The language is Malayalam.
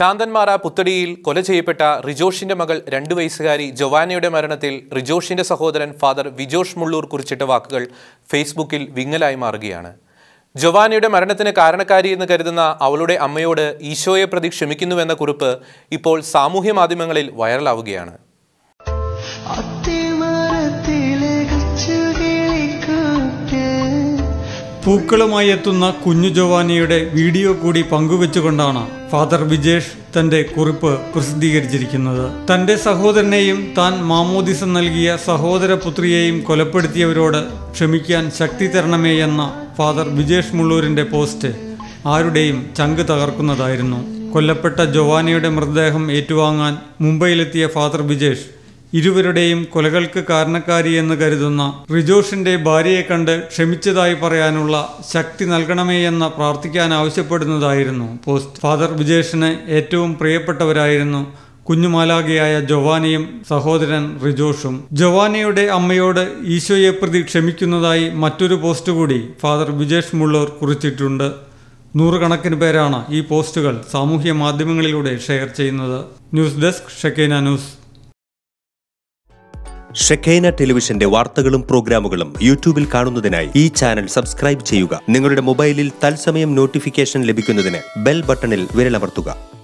ശാന്തൻമാറ പുത്തടിയിൽ കൊല ചെയ്യപ്പെട്ട റിജോഷിന്റെ മകൾ 2 വയസ്സുകാരി ജോവാനയുടെ മരണത്തിൽ റിജോഷിന്റെ സഹോദരൻ ഫാദർ വിജോഷ് മുള്ളൂർ കുറിച്ചിട്ട വാക്കുകൾ ഫേസ്ബുക്കിൽ വിങ്ങലായി മാറുകയാണ്. ജോവാനയുടെ മരണത്തിന് കാരണക്കാരിയെന്ന് കരുതുന്ന അവളുടെ അമ്മയോട് ഈശോയെ പ്രതി ക്ഷമിക്കുന്നുവെന്ന കുറിപ്പ് ഇപ്പോൾ സാമൂഹ്യ മാധ്യമങ്ങളിൽ വൈറലാവുകയാണ്. പൂക്കളുമായി എത്തുന്ന കുഞ്ഞു ജോവാനയുടെ വീഡിയോ കൂടി പങ്കുവെച്ചുകൊണ്ടാണ് ഫാദർ വിജേഷ് തന്റെ കുറിപ്പ് പ്രസിദ്ധീകരിച്ചിരിക്കുന്നത്. തന്റെ സഹോദരനെയും താൻ മാമോദിസം നൽകിയ സഹോദരപുത്രിയെയും കൊലപ്പെടുത്തിയവരോട് ക്ഷമിക്കാൻ ശക്തി തരണമേ എന്ന ഫാദർ വിജേഷ് മുള്ളൂരിന്റെ പോസ്റ്റ് ആരുടെയും ചങ്ക് തകർക്കുന്നതായിരുന്നു. കൊല്ലപ്പെട്ട ജോവാനയുടെ മൃതദേഹം ഏറ്റുവാങ്ങാൻ മുംബൈയിലെത്തിയ ഫാദർ വിജേഷ് ഇരുവരുടെയും കൊലകൾക്ക് കാരണക്കാരിയെന്ന് കരുതുന്ന റിജോഷിന്റെ ഭാര്യയെ കണ്ട് ക്ഷമിച്ചതായി പറയാനുള്ള ശക്തി നൽകണമേ എന്ന് പ്രാർത്ഥിക്കാൻ ആവശ്യപ്പെടുന്നതായിരുന്നു പോസ്റ്റ്. ഫാദർ വിജേഷിന് ഏറ്റവും പ്രിയപ്പെട്ടവരായിരുന്നു കുഞ്ഞുമാലാഖയായ ജോവാനയും സഹോദരൻ റിജോഷും. ജോവാനയുടെ അമ്മയോട് ഈശോയെ പ്രതി ക്ഷമിക്കുന്നതായി മറ്റൊരു പോസ്റ്റ് കൂടി ഫാദർ വിജേഷ് മുള്ളൂർ കുറിച്ചിട്ടുണ്ട്. നൂറുകണക്കിന് പേരാണ് ഈ പോസ്റ്റുകൾ സാമൂഹ്യ മാധ്യമങ്ങളിലൂടെ ഷെയർ ചെയ്യുന്നത്. News desk Shekinah news. Shekinah ടെലിവിഷന്റെ വാർത്തകളും പ്രോഗ്രാമുകളും യൂട്യൂബിൽ കാണുന്നതിനായി ഈ ചാനൽ സബ്സ്ക്രൈബ് ചെയ്യുക. നിങ്ങളുടെ മൊബൈലിൽ തത്സമയം നോട്ടിഫിക്കേഷൻ ലഭിക്കുന്നതിന് ബെൽ ബട്ടണിൽ വിരലമർത്തുക.